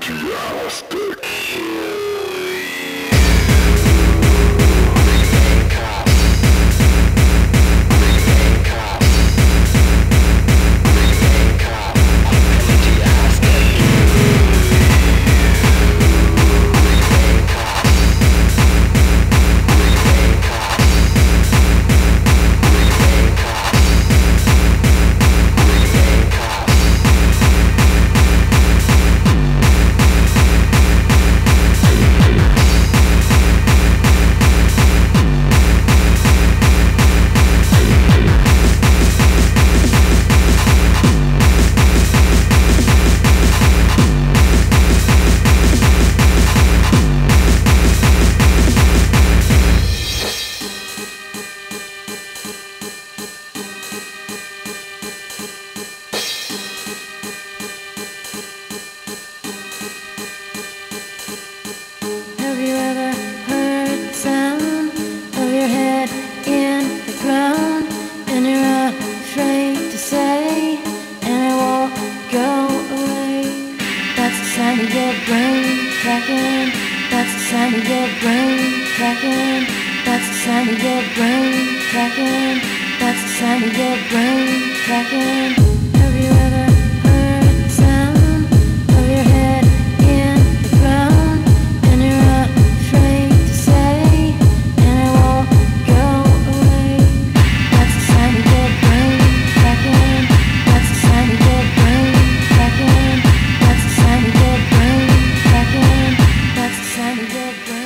Have you ever heard the sound of your head in the ground, and you're afraid to say, and it won't go away? That's the sound of your brain cracking. That's the sound of your brain cracking. That's the sound of your brain cracking. That's the sound of your brain cracking. Have you ever heard the sound of your head in the ground, and you're afraid to say, and it won't go away? That's the sound of your brain cracking. That's the sound of your brain cracking. That's the sound of your brain cracking. That's the sound of your brain.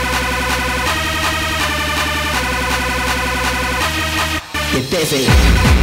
Get busy.